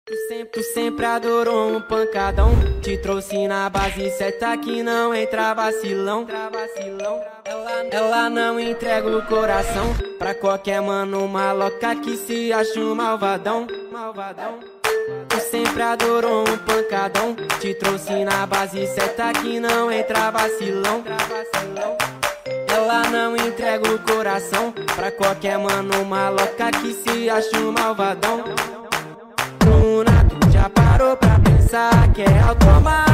Tu sempre adorou um pancadão. Te trouxe na base certa que não entra vacilão. Ela não entrega o coração pra qualquer mano maloca que se acha um malvadão. Tu sempre adorou um pancadão. Te trouxe na base certa que não entra vacilão. Ela não entrega o coração pra qualquer mano maloca que se acha um malvadão. Bruna, tu já parou pra pensar que é automático?